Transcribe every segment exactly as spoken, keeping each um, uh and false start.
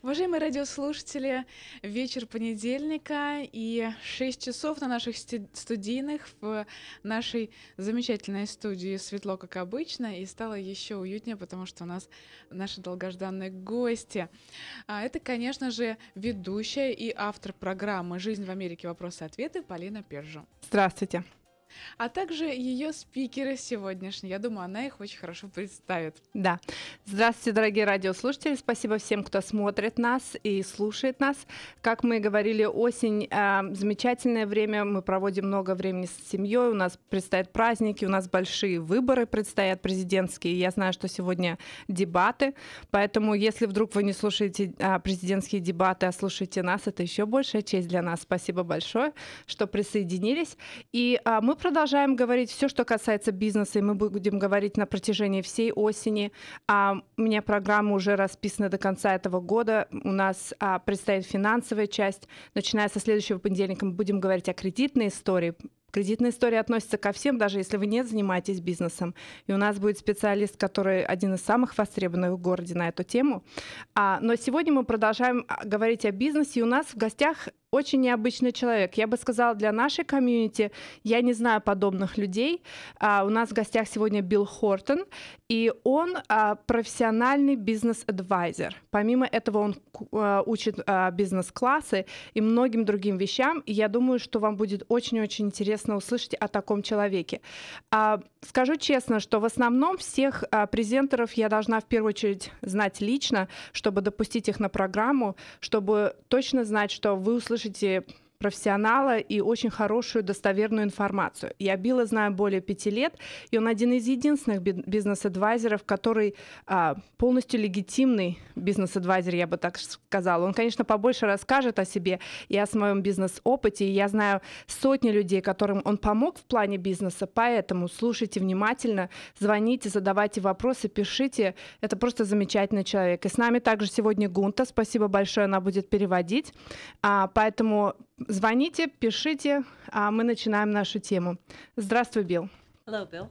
Уважаемые радиослушатели, вечер понедельника и шесть часов на наших сти- студийных в нашей замечательной студии светло, как обычно, и стало еще уютнее, потому что у нас наши долгожданные гости. А это, конечно же, ведущая и автор программы «Жизнь в Америке. Вопросы-ответы» Полина Пержу. Здравствуйте. А также ее спикеры сегодняшние. Я думаю, она их очень хорошо представит. Да. Здравствуйте, дорогие радиослушатели. Спасибо всем, кто смотрит нас и слушает нас. Как мы говорили, осень э, замечательное время. Мы проводим много времени с семьей. У нас предстоят праздники, у нас большие выборы предстоят президентские. Я знаю, что сегодня дебаты. Поэтому, если вдруг вы не слушаете э, президентские дебаты, а слушаете нас, это еще большая честь для нас. Спасибо большое, что присоединились. И э, мы продолжаем говорить все, что касается бизнеса, и мы будем говорить на протяжении всей осени. А, у меня программа уже расписана до конца этого года. У нас а, предстоит финансовая часть. Начиная со следующего понедельника мы будем говорить о кредитной истории. Кредитная история относится ко всем, даже если вы не занимаетесь бизнесом. И у нас будет специалист, который один из самых востребованных в городе на эту тему. А, но сегодня мы продолжаем говорить о бизнесе, и у нас в гостях очень необычный человек. Я бы сказала, для нашей комьюнити я не знаю подобных людей. А, у нас в гостях сегодня Билл Хортон, и он а, профессиональный бизнес-адвайзер. Помимо этого он а, учит а, бизнес-классы и многим другим вещам. И я думаю, что вам будет очень-очень интересно услышать о таком человеке. А, скажу честно, что в основном всех а, презентеров я должна в первую очередь знать лично, чтобы допустить их на программу, чтобы точно знать, что вы услышите профессионала и очень хорошую достоверную информацию. Я Билла знаю более пяти лет, и он один из единственных бизнес-адвайзеров, который а, полностью легитимный бизнес-адвайзер, я бы так сказала. Он, конечно, побольше расскажет о себе и о своем бизнес-опыте, и я знаю сотни людей, которым он помог в плане бизнеса, поэтому слушайте внимательно, звоните, задавайте вопросы, пишите. Это просто замечательный человек. И с нами также сегодня Гунта, спасибо большое, она будет переводить. А, поэтому звоните, пишите, а мы начинаем нашу тему. Здравствуй, Билл. Hello, Bill.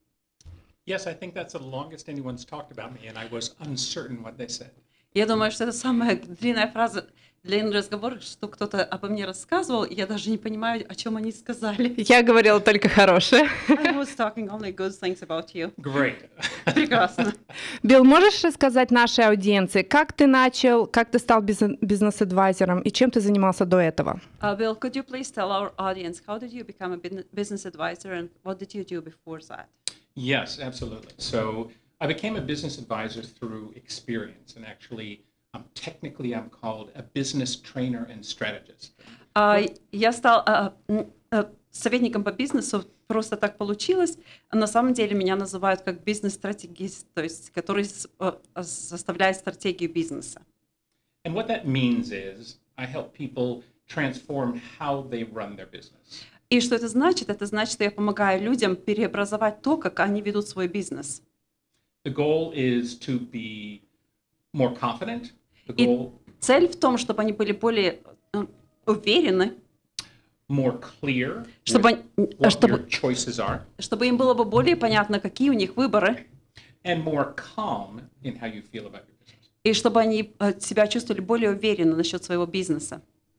Yes, I think that's the longest anyone's talked about me, and I was uncertain what they said. Я думаю, что это самая длинная фраза, длинный разговор, что кто-то обо мне рассказывал, и я даже не понимаю, о чем они сказали. Я говорила только хорошее. I was talking only good things about you. Great. Прекрасно. Билл, можешь рассказать нашей аудиенции, как ты начал, как ты стал бизнес- бизнес-адвайзером и чем ты занимался до этого? Uh, Bill, could you please tell our audience how did you become a bin- business advisor and what did you do before that? Yes, absolutely. So I became a business advisor through experience, and actually, um, technically, I'm called a business trainer and strategist. Uh, я стал uh, uh, советником по бизнесу, просто так получилось. На самом деле меня называют как бизнес-стратегист, то есть который uh, составляет стратегию бизнеса. And what that means is I help people transform how they run their business. И что это значит? Это значит, что я помогаю людям переобразовать то, как они ведут свой бизнес. The goal is to be more confident. The И goal цель в том, чтобы они были более э, уверены, more clear чтобы, with они- what чтобы, your choices are, чтобы им было бы более понятно, какие у них выборы, and more calm in how you feel about your business. и чтобы они э, себя чувствовали более уверенно насчет своего бизнеса.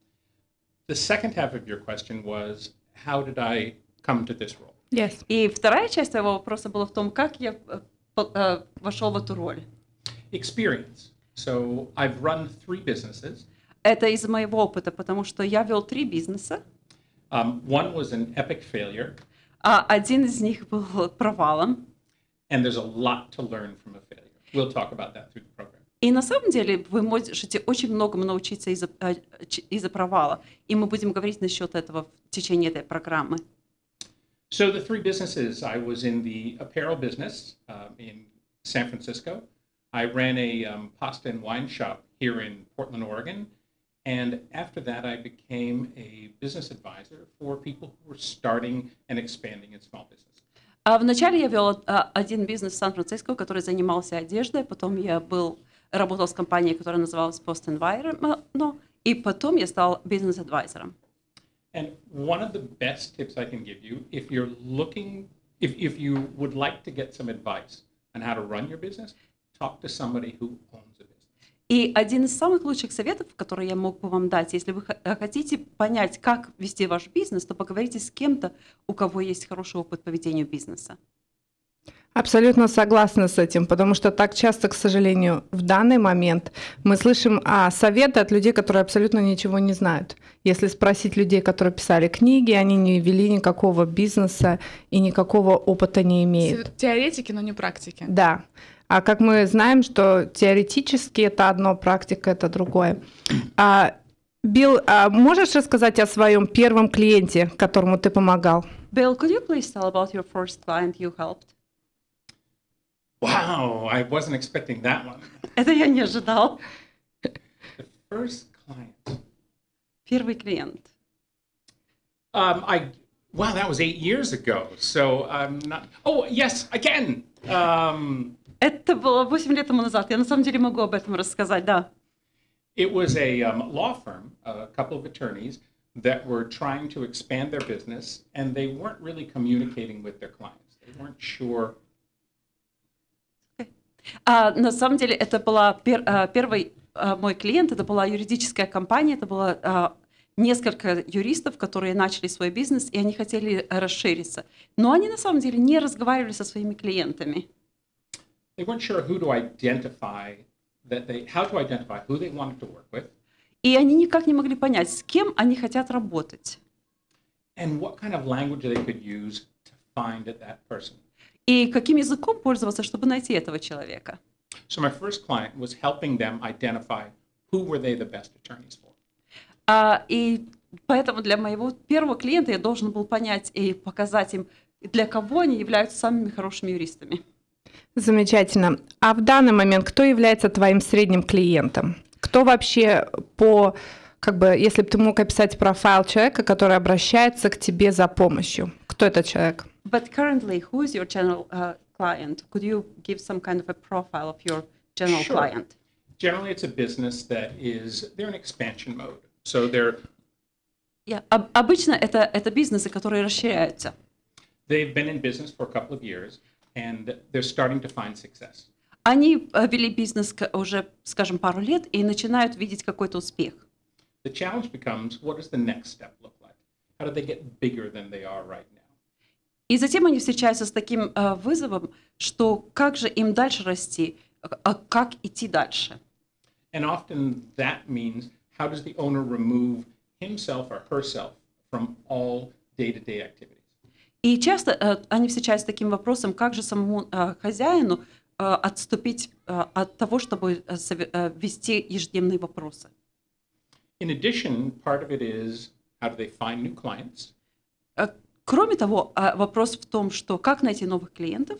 The second half of your question was, how did I come to this role? Yes. И вторая часть твоего вопроса была в том, как я э, по- э, вошел в эту роль. Experience. So I've run three businesses. Это из моего опыта, потому что я вел три бизнеса. Um, one was an epic failure, А один из них был провалом. and there's a lot to learn from a failure. We'll talk about that through the program. И на самом деле вы можете очень многому научиться из-за э, ч- из-за провала. И мы будем говорить насчет этого в течение этой программы. So the three businesses, I was in the apparel business um, in San Francisco. I ran a um, pasta and wine shop here in Portland, Oregon. And after that, I became a business advisor for people who were starting and expanding in small business. А вначале я вела а, один бизнес в Сан-Франциско, который занимался одеждой. Потом я был, работал с компанией, которая называлась Post Environment. И потом я стал бизнес-адвайзером. And one of the best tips I can give you, if you're looking, if, if you would like to get some advice on how to run your business, talk to somebody who owns a business. И один из самых лучших советов, который я мог бы вам дать, если вы хотите понять, как вести ваш бизнес, то поговорите с кем-то, у кого есть хороший опыт по ведению бизнеса. Абсолютно согласна с этим, потому что так часто, к сожалению, в данный момент мы слышим а, советы от людей, которые абсолютно ничего не знают. Если спросить людей, которые писали книги, они не вели никакого бизнеса и никакого опыта не имеют. Теоретики, но не практики. Да. А как мы знаем, что теоретически это одно, практика это другое. А, Билл, а можешь рассказать о своем первом клиенте, которому ты помогал? Bill, could you please tell about your first client you helped? Wow, I wasn't expecting that one. Это я не ожидал. The first client. Первый клиент. Um, I wow, that was eight years ago. So I'm not. Oh yes, again. Um, Это было восемь лет тому назад. Я на самом деле могу об этом рассказать, да. it was a um, law firm, a couple of attorneys that were trying to expand their business, and they weren't really communicating with their clients. They weren't sure. А, на самом деле это была пер, а, первый а, мой клиент, это была юридическая компания, это было а, несколько юристов, которые начали свой бизнес, и они хотели расшириться. Но они на самом деле не разговаривали со своими клиентами. They weren't sure who to identify, that they, how to identify who they wanted to work with. И они никак не могли понять, с кем они хотят работать. And what kind of language they could use to find that person. И каким языком пользоваться, чтобы найти этого человека. So my first client was helping them identify who were they the best attorneys for. А, и поэтому для моего первого клиента я должен был понять и показать им, для кого они являются самыми хорошими юристами. Замечательно. А в данный момент кто является твоим средним клиентом? Кто вообще по, как бы, если бы ты мог описать профайл человека, который обращается к тебе за помощью? Кто этот человек? But currently, who is your general uh, client? Could you give some kind of a profile of your general Sure. client? Generally, it's a business that is, they're in expansion mode. So they're, Yeah. Об- обычно это, это бизнесы, которые расширяются. they've been in business for a couple of years, and they're starting to find success. Они э, вели бизнес к- уже, скажем, пару лет и начинают видеть какой-то успех. The challenge becomes, what does the next step look like? How do they get bigger than they are right now? И затем они встречаются с таким э, вызовом, что как же им дальше расти, а как идти дальше. And often that means, how does the owner remove himself or herself from all day-to-day activities? И часто э, они встречаются с таким вопросом, как же самому э, хозяину э, отступить э, от того, чтобы э, сове- э, вести ежедневные вопросы. In addition, part of it is, how do they find new clients? Э, Кроме того, э, вопрос в том, что как найти новых клиентов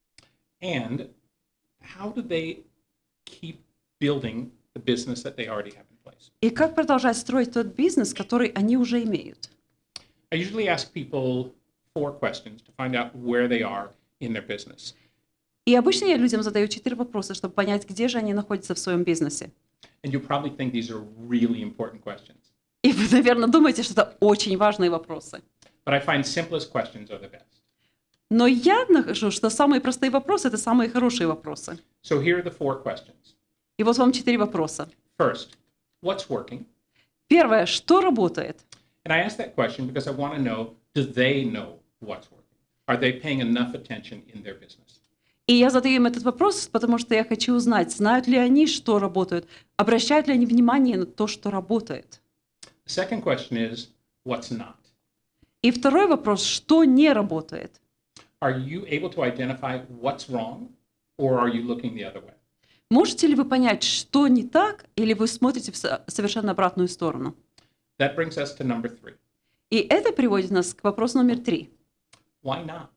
And how do they keep building the business that they already have in place? и как продолжать строить тот бизнес, который они уже имеют. I usually ask people four questions to find out where they are in their business. И обычно я людям задаю четыре вопроса, чтобы понять, где же они находятся в своем бизнесе. And you probably think these are really important questions. И вы, наверное, думаете, что это очень важные вопросы. But I find simplest questions are the best. Но я нахожу, что самые простые вопросы – это самые хорошие вопросы. So here are the four questions. И вот вам четыре вопроса. First, what's working? Первое, что работает? And I ask that question because I want to know, do they know what's working? Are they paying enough attention in their business? И я задаю им этот вопрос, потому что я хочу узнать, знают ли они, что работает, обращают ли они внимание на то, что работает. The second question is, what's not? И второй вопрос, что не работает? Are you able to identify what's wrong, or are you looking the other way? Можете ли вы понять, что не так, или вы смотрите в со- совершенно обратную сторону? That brings us to number three. И это приводит нас к вопросу номер три. Why not?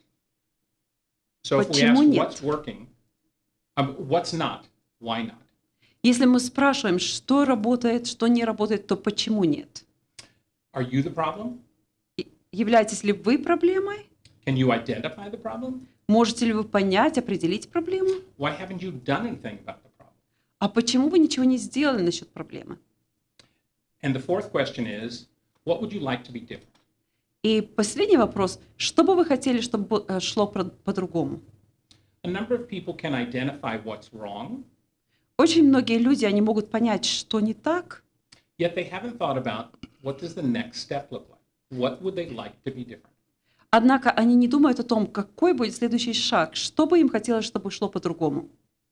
So if we Почему ask нет? what's working, um, what's not, why not? Если мы спрашиваем, что работает, что не работает, то почему нет? Are you the problem? И являетесь ли вы проблемой? Can you identify the problem? Можете ли вы понять, определить проблему? Why haven't you done anything about the problem? А почему вы ничего не сделали насчет проблемы? And the fourth question is, what would you like to be different? И последний вопрос. Что бы вы хотели, чтобы э, шло про- по-другому? A number of people can identify what's wrong, очень многие люди, они могут понять, что не так, Yet they haven't thought about what does the next step look like? What would they like to be different? однако они не думают о том, какой будет следующий шаг, что бы им хотелось, чтобы шло по-другому.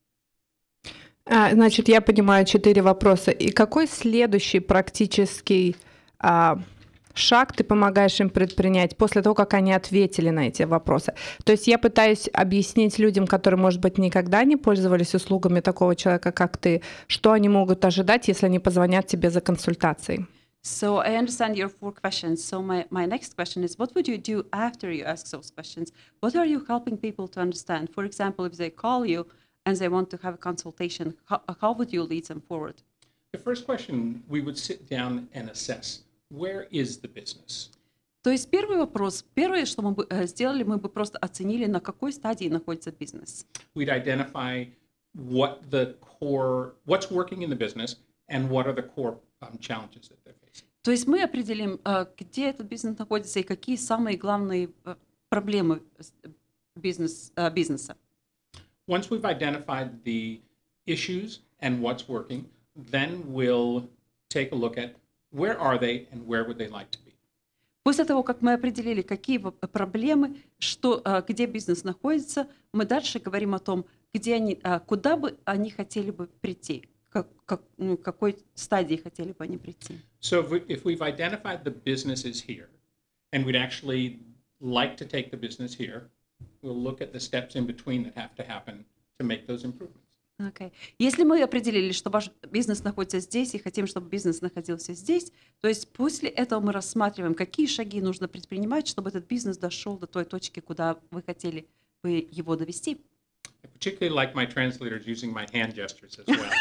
А, Значит, я понимаю четыре вопроса. И какой следующий практический а, шаг ты помогаешь им предпринять после того, как они ответили на эти вопросы? То есть я пытаюсь объяснить людям, которые, может быть, никогда не пользовались услугами такого человека, как ты, что они могут ожидать, если они позвонят тебе за консультацией. So I understand your four questions. So my, my next question is, what would you do after you ask those questions? What are you helping people to understand? For example, if they call you and they want to have a consultation, how, how would you lead them forward? The first question, we would sit down and assess, where is the business? То есть первый вопрос, первое, что мы бы э, сделали, мы бы просто оценили, на какой стадии находится бизнес. We'd identify what the core, what's working in the business and what are the core um, challenges that they're facing. То есть мы определим, э, где этот бизнес находится и какие самые главные э, проблемы бизнес, э, бизнеса. Once we've identified the issues and what's working, then we'll take a look at where are they and where would they like to be. После того, как мы определили, какие проблемы, что, где бизнес находится, мы дальше говорим о том, где они, куда бы они хотели бы прийти, как, как, ну, какой стадии хотели бы они прийти. So if, we, if we've identified the business is here, and we'd actually like to take the business here, we'll look at the steps in between that have to happen to make those improvements. Okay. Если мы определили, что ваш бизнес находится здесь и хотим, чтобы бизнес находился здесь, то есть после этого мы рассматриваем, какие шаги нужно предпринимать, чтобы этот бизнес дошел до той точки, куда вы хотели бы его довести. I particularly like my translators using my hand gestures as well.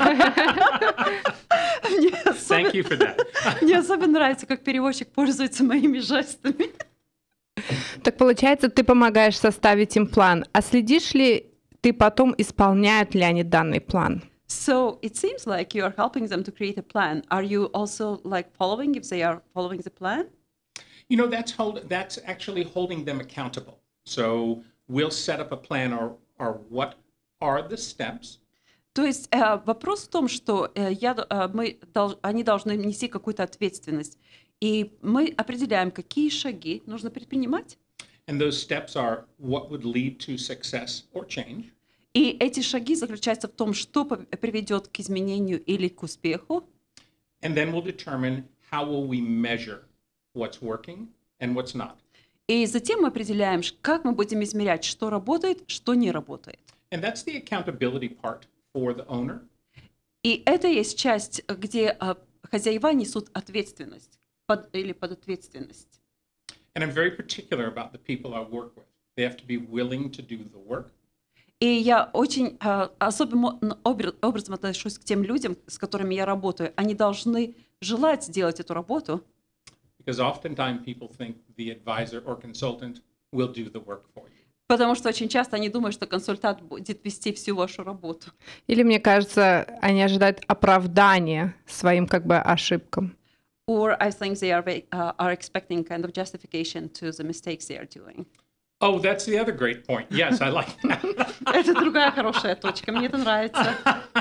Thank you for that. Мне особенно нравится, как переводчик пользуется моими жестами. Так получается, ты помогаешь составить им план. А следишь ли ты потом, исполняют ли они данный план? So it seems like you are helping them to create a plan. Are you also like following if they are following the plan? You know, that's hold, that's actually holding them accountable. So we'll set up a plan or, or what are the steps. То есть э, вопрос в том, что э, я, э, мы, дол, они должны нести какую-то ответственность. И мы определяем, какие шаги нужно предпринимать. And those steps are what would lead to success or change. И эти шаги заключаются в том, что приведет к изменению или к успеху. And then we'll determine how will we measure what's working and what's not. И затем мы определяем, как мы будем измерять, что работает, что не работает. And that's the accountability part for the owner. И это есть часть, где uh, хозяева несут ответственность под, или подответственность. And I'm very particular about the people I work with. They have to be willing to do the work. И я очень uh, особым образом отношусь к тем людям, с которыми я работаю. Они должны желать сделать эту работу. Because oftentimes people think the advisor or consultant will do the work for you. Потому что очень часто они думают, что консультант будет вести всю вашу работу. Или, мне кажется, они ожидают оправдания своим как бы ошибкам. Or I think they are, uh, are expecting kind of justification to the mistakes they are doing. Oh, that's the other great point. Yes, I like that. Это другая хорошая точка. Мне это нравится.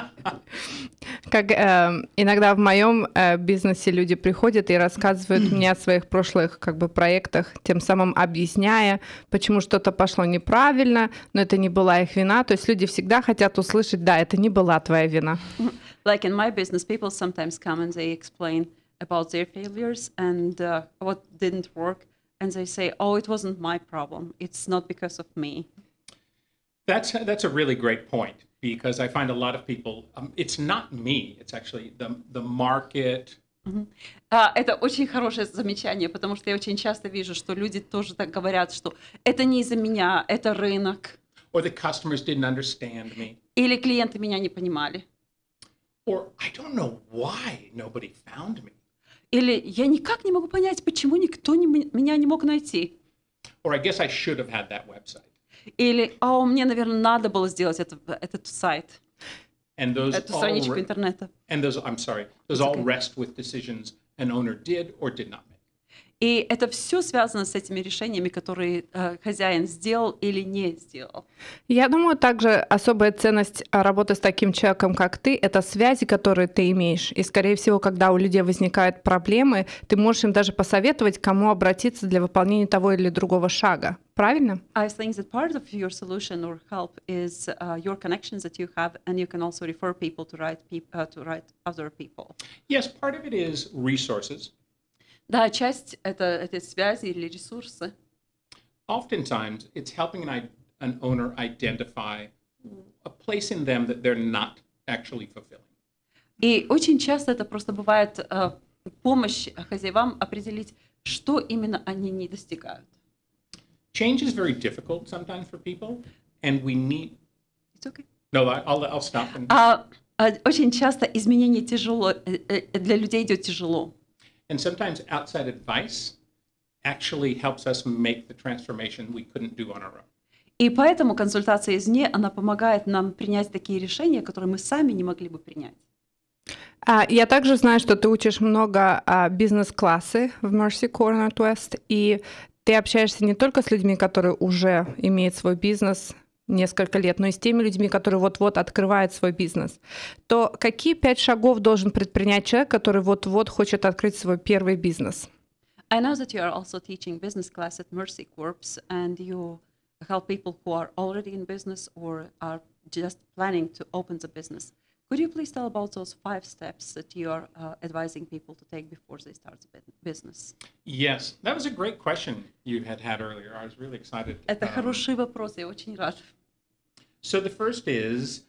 Как э, иногда в моем э, бизнесе люди приходят и рассказывают мне о своих прошлых как бы проектах, тем самым объясняя, почему что-то пошло неправильно, но это не была их вина. То есть люди всегда хотят услышать, да, это не была твоя вина. Like in my business, people sometimes come and they explain about their failures and uh, what didn't work. And they say, oh, it wasn't my problem. It's not because of me. That's, that's a really great point, because I find a lot of people, um, it's not me, it's actually the, the market. Mm-hmm. uh, это очень хорошее замечание, потому что я очень часто вижу, что люди тоже так говорят, что это не из-за меня, это рынок. Or the customers didn't understand me. Или клиенты меня не понимали. Or I don't know why nobody found me. Или я никак не могу понять, почему никто не, меня не мог найти. Or I guess I should have had that website. Или, а мне, наверное, надо было сделать это, этот сайт, and those эту all страничку re- интернета. And those, I'm sorry, those It's all okay. rest with decisions an owner did or did not make. И это все связано с этими решениями, которые э, хозяин сделал или не сделал. Я думаю, также особая ценность а, работы с таким человеком, как ты, это связи, которые ты имеешь. И, скорее всего, когда у людей возникают проблемы, ты можешь им даже посоветовать, к кому обратиться для выполнения того или другого шага. Правильно? I think that part of your solution or help is uh, your connections that you have, and you can also refer people to write peop- uh, to write other people. Yes, part of it is resources. Да, часть это это связи или ресурсы. Oftentimes, it's helping an, i- an owner identify a place in them that they're not actually fulfilling. И очень часто это просто бывает э, помощь хозяевам определить, что именно они не достигают. Change is very difficult sometimes for people, and we need. It's okay. No, I- I'll, I'll stop. And, А, а очень часто изменение тяжело, э, э, для людей идет тяжело. and sometimes outside advice actually helps us make the transformation we couldn't do on our own. И поэтому консультация извне, она помогает нам принять такие решения, которые мы сами не могли бы принять. А, Я также знаю, что ты учишь много а, бизнес-классы в Mercy Corps Northwest, и ты общаешься не только с людьми, которые уже имеют свой бизнес несколько лет, но и с теми людьми, которые вот-вот открывают свой бизнес. То какие пять шагов должен предпринять человек, который вот-вот хочет открыть свой первый бизнес? I know that you are also teaching business class at Mercy Corps, and you help people who are already in business or are just planning to open the business. Could you please tell about those five steps that you are uh, advising people to take before they start the bu- business? Yes, that was a great question you had had earlier. I was really excited. Это Um, хороший вопрос, я очень рад. So the first is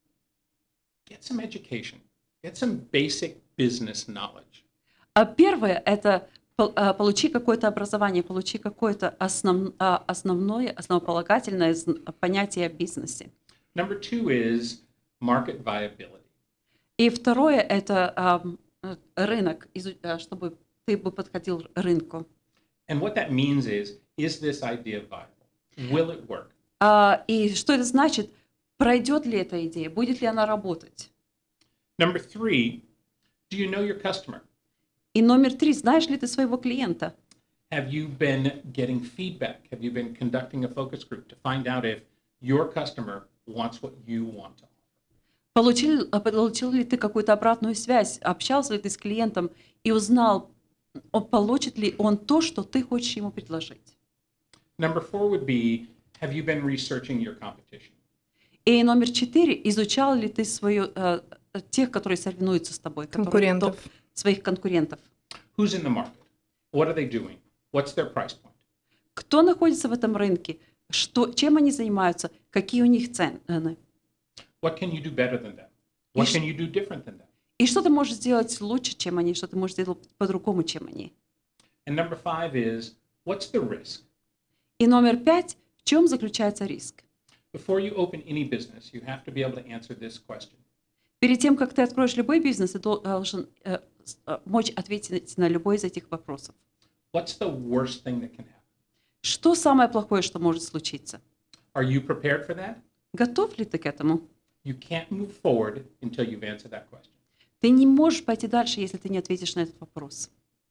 get some education, get some basic business knowledge. А первое — это пол- а, получи какое-то образование, получи какое-то основ- а, основное, основополагательное зн- понятие о бизнесе. Number two is market viability. И второе — это ам, э, рынок, изу- а, чтобы ты бы подходил к рынку. And what that means is, is this idea viable? Will it work? А, и что это значит? Пройдет ли эта идея? Будет ли она работать? Number three, do you know your customer? И номер три. Знаешь ли ты своего клиента? Have you been getting feedback? Have you been conducting a focus group to find out if your customer wants what you want to offer? Получил, а, получил ли ты какую-то обратную связь? Общался ли ты с клиентом и узнал, он- получит ли он то, что ты хочешь ему предложить? Number four would be, have you been researching your competition? И номер четыре. Изучал ли ты свою, э, э, тех, которые соревнуются с тобой? которые Конкурентов. топ- Своих конкурентов. Who's in the market? What are they doing? What's their price point? Кто находится в этом рынке? Что, чем они занимаются? Какие у них цены? What can you do better than them? What Yes. can you do different than them? И что ты можешь сделать лучше, чем они? Что ты можешь сделать по-другому, чем они? And number five is, what's the risk? И номер пять. В чем заключается риск? Before you open any business, you have to be able to answer this question. Перед тем, как ты откроешь любой бизнес, ты должен э, с- э, мочь ответить на любой из этих вопросов. What's the worst thing that can happen? Что самое плохое, что может случиться? Are you prepared for that? Готов ли ты к этому? You can't move forward until you've answered that question. Ты не можешь пойти дальше, если ты не ответишь на этот вопрос.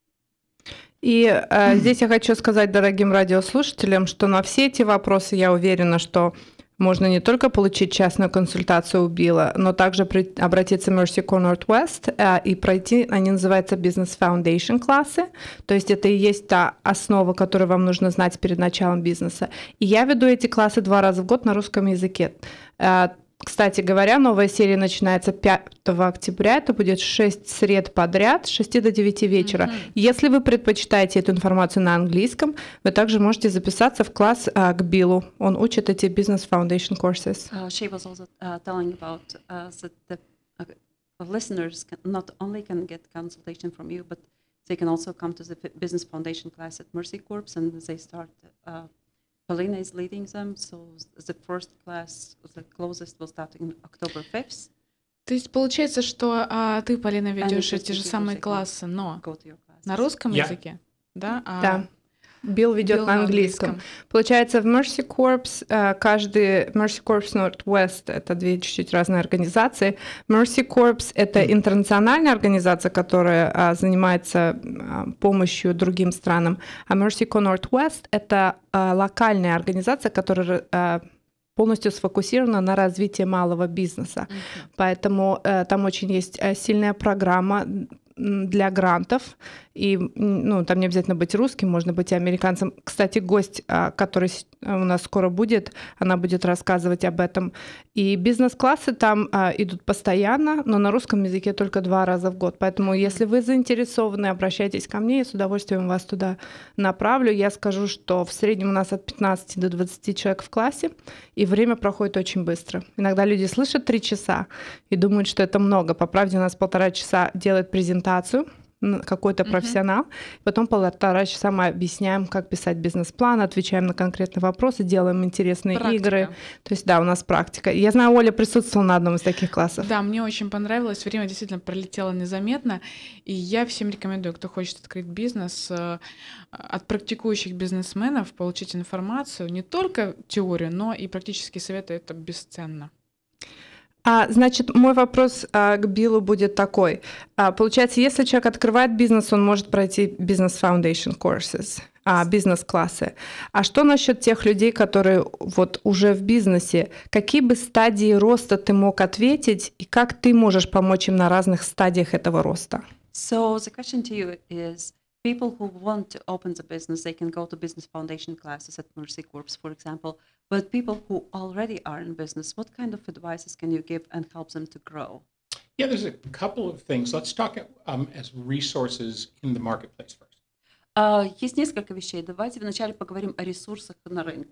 И э, здесь я хочу сказать дорогим радиослушателям, что на все эти вопросы я уверена, что можно не только получить частную консультацию у Билла, но также при- обратиться в Mercy Corps Northwest э, и пройти, они называются Business Foundation классы, то есть это и есть та основа, которую вам нужно знать перед началом бизнеса. И я веду эти классы два раза в год на русском языке. Э, Кстати говоря, новая серия начинается пятого октября. Это будет шесть сред подряд с шести до девяти вечера. Mm-hmm. Если вы предпочитаете эту информацию на английском, вы также можете записаться в класс а, к Биллу. Он учит эти Business Foundation courses. Uh, she was also uh, telling about uh, that the uh, listeners can not only can get consultation from you, but they can also come to the Business Foundation class at Mercy Corps, and they start. Uh, Polina is leading them, so the first class, the closest, will start in October fifth. То есть получается, что а, ты, Полина, ведешь just эти же speak самые Russian. классы, но Go to your class. на русском Я. языке, да? А Да. Билл ведет Билл на на английском. английском. Получается, в Mercy Corps э, каждый Mercy Corps Northwest — это две чуть-чуть разные организации. Mercy Corps — это интернациональная организация, которая а, занимается а, помощью другим странам, а Mercy Corps Northwest — это а, локальная организация, которая а, полностью сфокусирована на развитии малого бизнеса. Мгм. Поэтому э, там очень есть э, сильная программа м, для грантов. И м, ну, там не обязательно быть русским, можно быть и американцем. Кстати, гость, а, который с- а, у нас скоро будет, она будет рассказывать об этом. И бизнес-классы там а, идут постоянно, но на русском языке только два раза в год. Поэтому, если вы заинтересованы, обращайтесь ко мне, я с удовольствием вас туда направлю. Я скажу, что в среднем у нас от пятнадцати до двадцати человек в классе, и время проходит очень быстро. Иногда люди слышат три часа и думают, что это много. По правде, у нас полтора часа делает презентацию м, какой-то Мгм. профессионал, потом полтора часа мы объясняем, как писать бизнес-план, отвечаем на конкретные вопросы, делаем интересные Практика. игры. То есть, да, у нас практика. Я знаю, Оля присутствовала на одном из таких классов. Да, мне очень понравилось. Время действительно пролетело незаметно. И я всем рекомендую, кто хочет открыть бизнес, э, от практикующих бизнесменов получить информацию, не только теорию, но и практические советы. Это бесценно. А, значит, мой вопрос а, к Биллу будет такой. А, получается, если человек открывает бизнес, он может пройти бизнес foundation courses, а, бизнес-классы. А что насчет тех людей, которые вот уже в бизнесе? Какие бы стадии роста ты мог ответить, и как ты можешь помочь им на разных стадиях этого роста? So the question to you is, people who want to open the business, they can go to business foundation classes at Mercy Corps, for example. But people who already are in business, what kind of advices can you give and help them to grow? Yeah, there's a couple of things. Let's talk um, as resources in the marketplace first. А, Есть несколько вещей. Давайте вначале поговорим о ресурсах на рынке.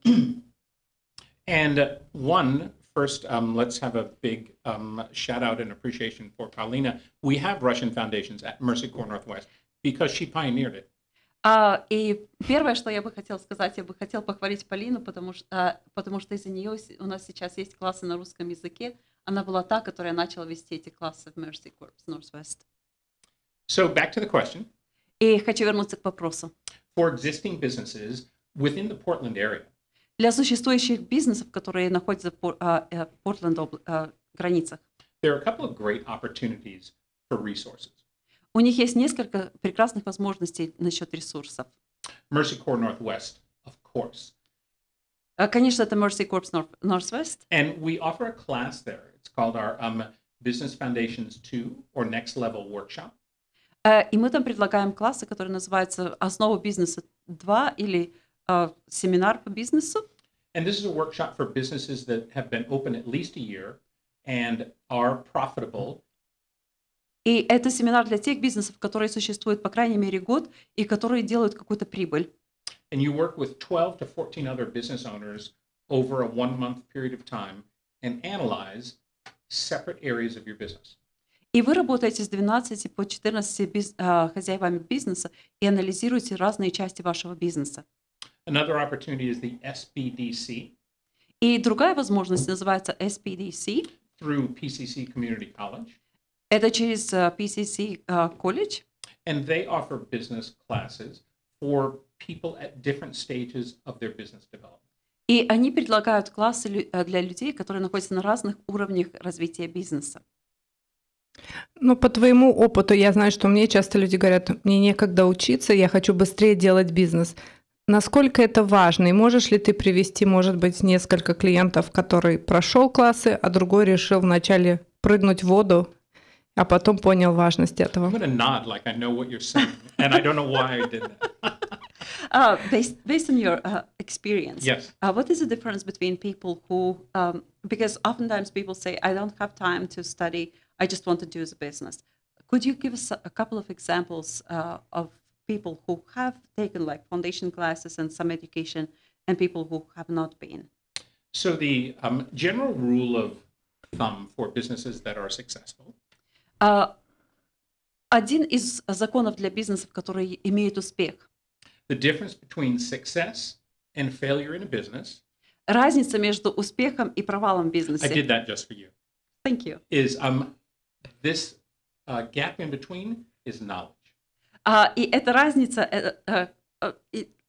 And uh, one, first, um, let's have a big um, shout out and appreciation for Paulina. We have Russian foundations at Mercy Corps Northwest because she pioneered it. А, и первое, что я бы хотела сказать, я бы хотела похвалить Полину, потому что, а, потому что из-за нее с- у нас сейчас есть классы на русском языке. Она была та, которая начала вести эти классы в Mercy Corps Northwest. So back to the question. И хочу вернуться к вопросу. For existing businesses within the Portland area, Для существующих бизнесов, которые находятся в Пор- а, э, Портленд обла- а, границах, there are a couple of great opportunities for resources. у них есть несколько прекрасных возможностей насчет ресурсов. Mercy Corps Northwest, of course. А, Конечно, это Mercy Corps North- Northwest. And we offer a class there. It's called our um, Business Foundations two or Next Level Workshop. Э, И мы там предлагаем классы, которые называются «Основа бизнеса два» или а, «Семинар по бизнесу». And this is a workshop for businesses that have been open at least a year and are profitable. И это семинар для тех бизнесов, которые существуют по крайней мере год и которые делают какую-то прибыль. And you work with twelve to fourteen other business owners over a one month period of time and analyze separate areas of your business. И вы работаете с двенадцати по четырнадцати биз- а, хозяевами бизнеса и анализируете разные части вашего бизнеса. Another opportunity is the S B D C И другая возможность называется эс пи ди си. through P C C Community College. Это через а, пи си си а, колледж. And they offer business classes for people at different stages of their business development. И они предлагают классы лю- а, для людей, которые находятся на разных уровнях развития бизнеса. Ну, по твоему опыту, я знаю, что мне часто люди говорят, мне некогда учиться, я хочу быстрее делать бизнес. Насколько это важно? И можешь ли ты привести, может быть, несколько клиентов, который прошел классы, а другой решил вначале прыгнуть в воду, а потом понял важность этого? I'm going to nod like I know what you're saying, and I don't know why I did that. Uh, based, based on your uh, experience, Yes. uh, what is the difference between people who, um, because oftentimes people say, I don't have time to study, I just want to do the business. Could you give us a, a couple of examples uh, of people who have taken like foundation classes and some education and people who have not been? So the um, general rule of thumb for businesses that are successful Uh, один из законов для бизнесов, которые имеют успех, the difference between success and failure in a business, разница между успехом и провалом в I бизнесе. did that just for you, Thank you. is um, this uh, gap in between is knowledge. А, и эта разница, э, э, э, и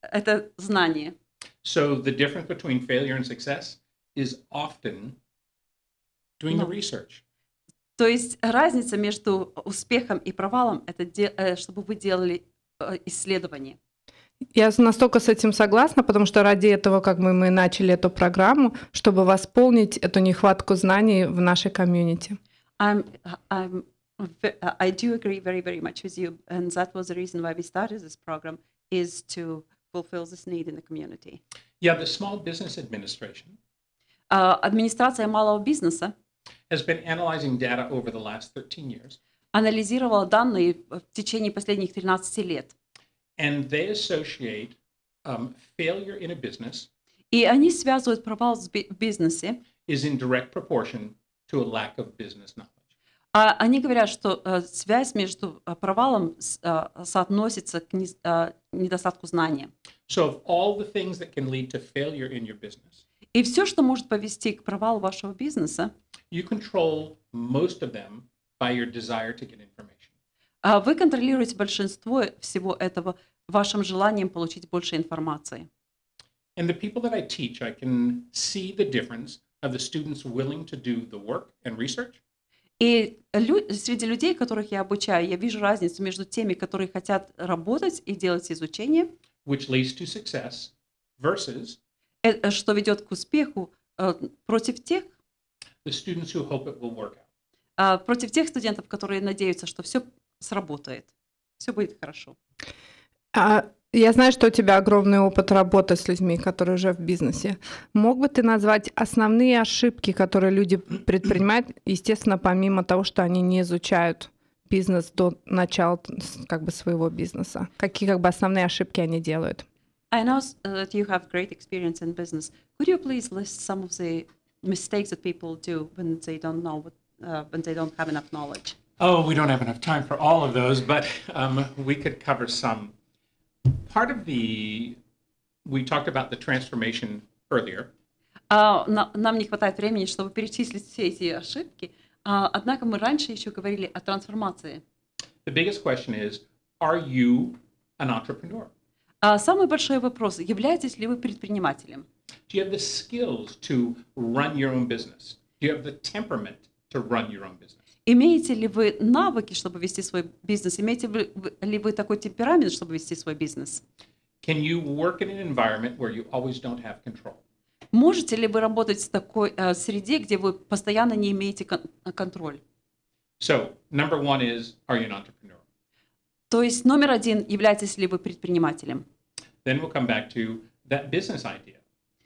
это знание. So the difference between failure and success is often doing the No. research. То есть разница между успехом и провалом — это де- э, чтобы вы делали э, исследование. Я с- настолько с этим согласна, потому что ради этого, как мы, мы начали эту программу, чтобы восполнить эту нехватку знаний в нашей комьюнити. I'm, I'm, ve- I do agree very, very much with you, and that was the reason why we started this program, is to fulfill this need in the community. Yeah, the Small Business Administration А, Администрация малого бизнеса has been analyzing data over the last thirteen years, анализировала данные в течение последних тринадцати лет, and they associate um, failure in a business и они связывают провал в би- в бизнесе. is in direct proportion to a lack of business knowledge. А они говорят, что э, связь между э, провалом с- э, соотносится к низ- э, недостатку знания. So, of all the things that can lead to failure in your business, И все, что может повести к провалу вашего бизнеса, you control most of them by your desire to get information. а, вы контролируете большинство всего этого вашим желанием получить больше информации. And the people that I teach, I can see the difference of the students willing to do the work and research И лю- среди людей, которых я обучаю, я вижу разницу между теми, которые хотят работать и делать изучение, which leads to success, versus э, э, что ведет к успеху, э, против тех, the students who hope it will work out. а, против тех студентов, которые надеются, что все сработает, все будет хорошо. А, я знаю, что у тебя огромный опыт работы с людьми, которые уже в бизнесе. Мог бы ты назвать основные ошибки, которые люди предпринимают, естественно, помимо того, что они не изучают бизнес до начала т- с- как бы своего бизнеса? Какие как бы основные ошибки они делают? I know s- uh, that you have great experience in business. Could you please list some of the mistakes that people do when they don't know what, uh, when they don't have enough knowledge? Oh, we don't have enough time for all of those, but um, we could cover some. Part of the, we talked about the transformation earlier. А, на- нам не хватает времени, чтобы перечислить все эти ошибки. А, однако мы раньше еще говорили о трансформации. The biggest question is, are you an entrepreneur? А самый большой вопрос: являетесь ли вы предпринимателем? Do you have the skills to run your own business? Do you have the temperament to run your own business? Имеете ли вы навыки, чтобы вести свой бизнес? Имеете вы- вы- ли вы такой темперамент, чтобы вести свой бизнес? Can you work in an environment where you always don't have control? Можете ли вы работать в такой э, среде, где вы постоянно не имеете кон- контроль? So, number one is, are you an entrepreneur? То есть номер один: являетесь ли вы предпринимателем? Then we'll come back to that business idea.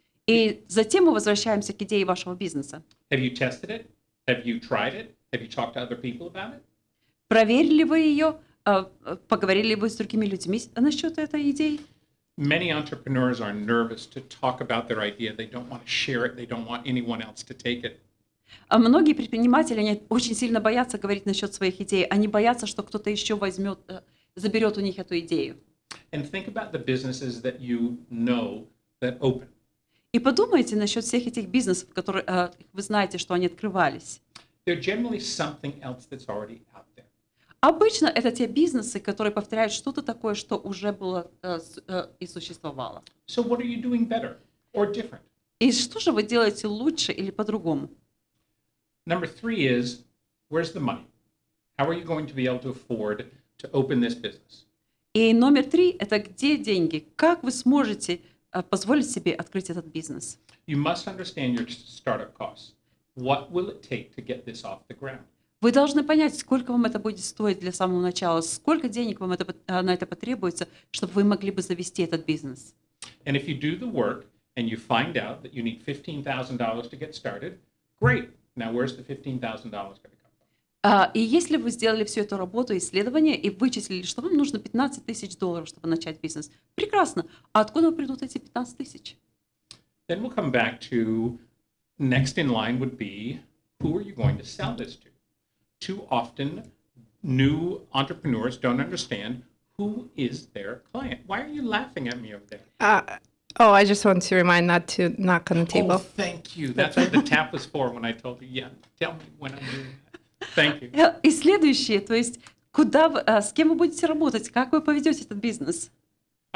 И затем мы возвращаемся к идее вашего бизнеса. Have you tested it? Have you tried it? Have you talked to other people about it? Проверили вы ее? э, э, Поговорили ли вы с другими людьми с- насчет этой идеи? Many entrepreneurs are nervous to talk about their idea. They don't want to share it. They don't want anyone else to take it. А многие предприниматели, они очень сильно боятся говорить насчет своих идей. Они боятся, что кто-то еще возьмет, э, заберет у них эту идею. And think about the businesses that you know that open. И подумайте насчет всех этих бизнесов, которые э, вы знаете, что они открывались. They're generally something else that's already out there. Обычно это те бизнесы, которые повторяют что-то такое, что уже было э, с- э, и существовало. So what are you doing better or different? И что же вы делаете лучше или по-другому? Number three is, where's the money? How are you going to be able to afford to open this business? И номер три – это где деньги? Как вы сможете э, позволить себе открыть этот бизнес? You must understand your startup costs. What will it take to get this off the ground? Вы должны понять, сколько вам это будет стоить для самого начала, сколько денег вам это, пот- э, на это потребуется, чтобы вы могли бы завести этот бизнес. And if you do the work and you find out that you need fifteen thousand dollars to get started, great. Now, where's the fifteen thousand dollars going to come from? А, И если вы сделали всю эту работу, исследование, и вычислили, что вам нужно пятнадцать тысяч долларов, чтобы начать бизнес, прекрасно. А откуда придут эти пятнадцать тысяч? Then we'll come back to next in line would be, who are you going to sell this to? Too often, new entrepreneurs don't understand who is their client. Why are you laughing at me over there? Uh, oh, I just want to remind not to knock on the table. Oh, thank you. That's what the tap was for when I told you. Yeah, tell me when I'm doing that. Thank you. Э, И следующее, то есть, куда вы, а, с кем вы будете работать, как вы поведете этот бизнес?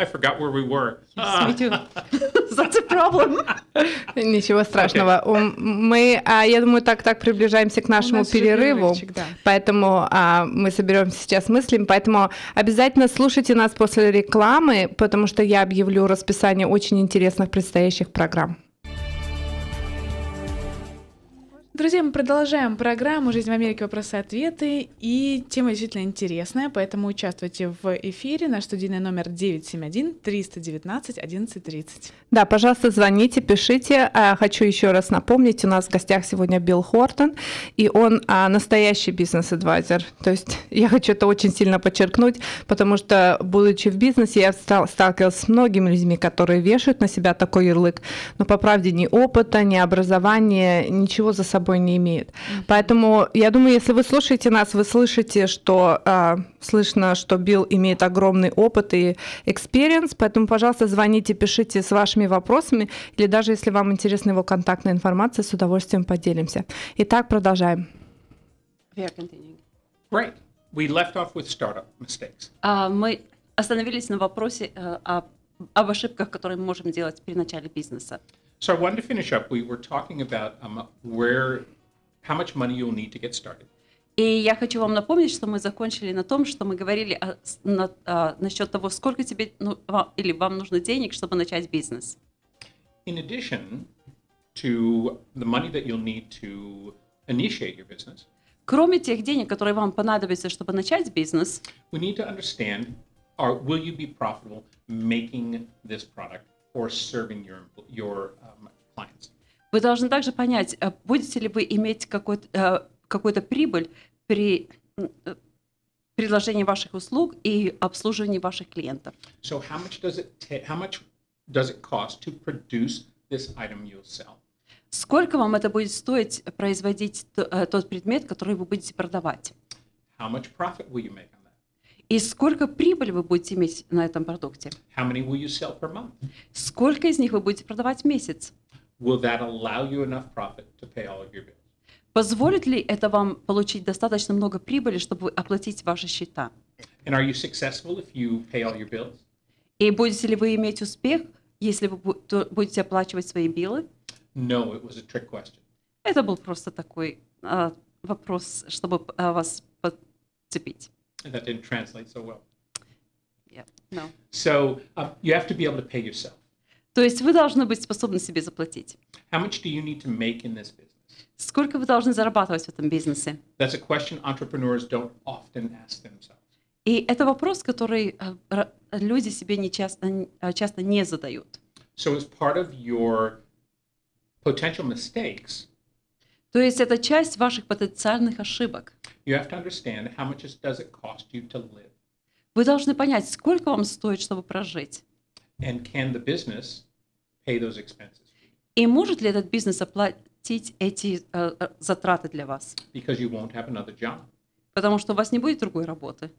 I forgot where we were. Me too. That's a problem. Ничего страшного. Okay. Мы, я думаю, так так приближаемся к нашему перерыву, да. Поэтому а, мы соберемся сейчас с мыслями. Поэтому обязательно слушайте нас после рекламы, потому что я объявлю расписание очень интересных предстоящих программ. Друзья, мы продолжаем программу «Жизнь в Америке. Вопросы-ответы». И тема действительно интересная, поэтому участвуйте в эфире. Наш студийный номер девять семь один триста девятнадцать одиннадцать тридцать. Да, пожалуйста, звоните, пишите. Хочу еще раз напомнить, у нас в гостях сегодня Билл Хортон, и он настоящий бизнес-адвайзер. То есть я хочу это очень сильно подчеркнуть, потому что, будучи в бизнесе, я сталкивалась с многими людьми, которые вешают на себя такой ярлык, но, по правде, ни опыта, ни образования, ничего за собой не имеет. Mm-hmm. Поэтому я думаю, если вы слушаете нас, вы слышите, что э, слышно, что Билл имеет огромный опыт и experience, поэтому, пожалуйста, звоните, пишите с вашими вопросами, или даже если вам интересна его контактная информация, с удовольствием поделимся. Итак, продолжаем. Great. We left off with startup mistakes. Uh, мы остановились на вопросе uh, об, об ошибках, которые мы можем делать при начале бизнеса. So I wanted to finish up. We were talking about um, where, how much money you'll need to get started. И я хочу вам напомнить, что мы закончили на том, что мы говорили о, на, а, насчет того, сколько тебе ну, вам, или вам нужно денег, чтобы начать бизнес. In addition to the money that you'll need to initiate your business, кроме тех денег, которые вам понадобятся, чтобы начать бизнес, we need to understand, or will you be profitable making this product or serving your your um, clients? Вы должны также понять, будете ли вы иметь какой-то, какую-то прибыль при предложении ваших услуг и обслуживании ваших клиентов. So how much does it ta- how much does it cost to produce this item you'll sell? Сколько вам это будет стоить производить тот предмет, который вы будете продавать? How much profit will you make on that? И сколько прибыли вы будете иметь на этом продукте? How many will you sell per month? Сколько из них вы будете продавать в месяц? Will that allow you enough profit to pay all of your bills? Позволит ли это вам получить достаточно много прибыли, чтобы оплатить ваши счета? And are you successful if you pay all your bills? И будете ли вы иметь успех, если вы будете оплачивать свои биллы? No, it was a trick question. Это был просто такой uh, вопрос, чтобы uh, вас подцепить. And that didn't translate so well. Yeah, no. So uh, you have to be able to pay yourself. То есть вы должны быть способны себе заплатить. How much do you need to make in this business? Сколько вы должны зарабатывать в этом бизнесе? That's a question entrepreneurs don't often ask themselves. И это вопрос, который uh, люди себе не часто, uh, часто не задают. So as part of your potential mistakes, то есть это часть ваших потенциальных ошибок. You have to understand how much does it cost you to live. Вы должны понять, сколько вам стоит, чтобы прожить. And can the business pay those expenses? И может ли этот бизнес оплатить эти uh, затраты для вас? Because you won't have another job. Потому что у вас не будет другой работы.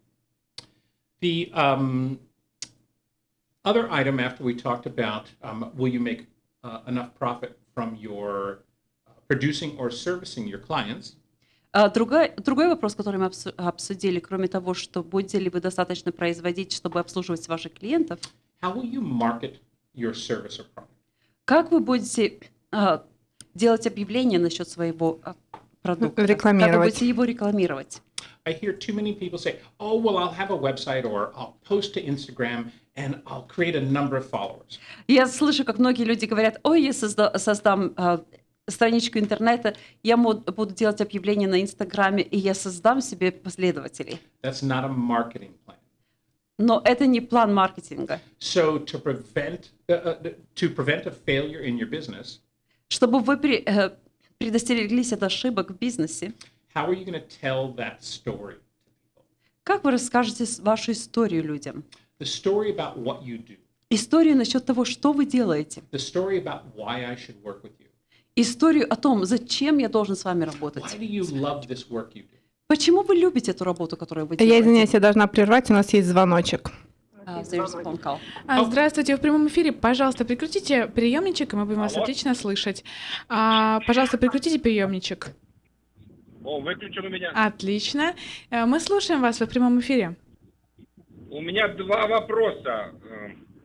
The um, other item after we talked about um, will you make uh, enough profit from your uh, producing or servicing your clients? Uh, другой, другой вопрос, который мы обсудили, кроме того, что будете ли вы достаточно производить, чтобы обслуживать ваших клиентов, how will you market your service or product? Как вы будете uh, делать объявления насчет своего uh, продукта? Рекламировать. Как вы будете его рекламировать? I hear too many people say, oh, well, I'll have a website or I'll post to Instagram and I'll create a number of followers. Я слышу, как многие люди говорят, ой, я созда- создам uh, страничку интернета, я буду делать объявления на Инстаграме, и я создам себе последователей. That's not a marketing plan. Но это не план маркетинга. So to prevent uh, uh, to prevent a failure in your business, чтобы вы при, uh, предостереглись от ошибок в бизнесе, how are you going to tell that story to people? Как вы расскажете вашу историю людям? The story about what you do. Историю насчет того, что вы делаете. The story about why I should work with you. Историю о том, зачем я должен с вами работать. Why do you love this work you do? Почему вы любите эту работу, которую вы делаете? Я извиняюсь, я должна прервать, у нас есть звоночек. Uh, there's a phone call. А, здравствуйте, в прямом эфире. Пожалуйста, прикрутите приемничек, и мы будем вас отлично слышать. А, пожалуйста, прикрутите приемничек. О, выключен у меня. Отлично. Мы слушаем вас в прямом эфире. У меня два вопроса.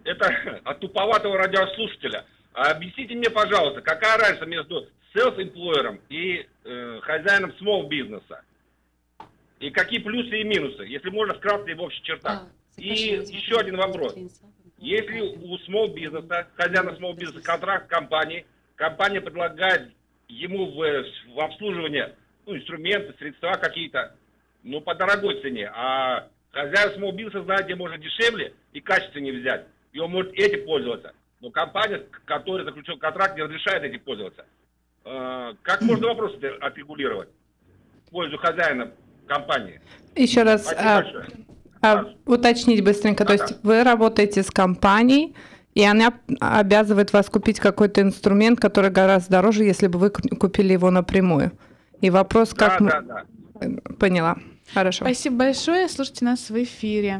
это от туповатого радиослушателя. А объясните мне, пожалуйста, какая разница между селф-эмплойером и э, хозяином small бизнеса? И какие плюсы и минусы, если можно вкратце и в общих чертах? И еще один вопрос. Если у small бизнеса, хозяина small бизнеса контракт с компанией, компания предлагает ему в, в обслуживание ну, инструменты, средства какие-то, ну, по дорогой цене, а хозяин small бизнеса, знаете, может дешевле и качественнее взять, и он может этим пользоваться. Но компания, которая заключила контракт, не разрешает этим пользоваться. Э, как можно вопрос отрегулировать в пользу хозяина компании? Еще раз Спасибо а, большое. а, уточнить быстренько. То Да-да. есть вы работаете с компанией, и она обязывает вас купить какой-то инструмент, который гораздо дороже, если бы вы купили его напрямую. И вопрос, как... Да, да, да. Поняла. Хорошо. Спасибо большое. Слушайте нас в эфире.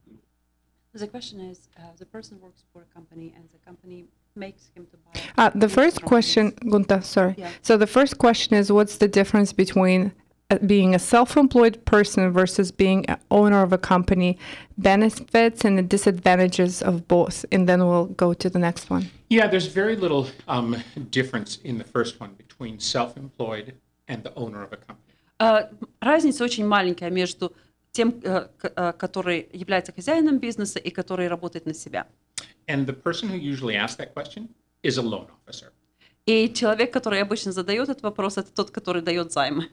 The question is, uh, the person works for a company and the company makes him to buy. Uh, the first question, Gunta, sorry. Yeah. So the first question is, what's the difference between uh, being a self-employed person versus being an owner of a company, benefits and the disadvantages of both? And then we'll go to the next one. Yeah, there's very little um, difference in the first one between self-employed and the owner of a company. Uh, разница очень маленькая между тем, uh, к- uh, который является хозяином бизнеса и который работает на себя. And the person who usually asks that question is a loan officer. И человек, который обычно задает этот вопрос, это тот, который дает займы.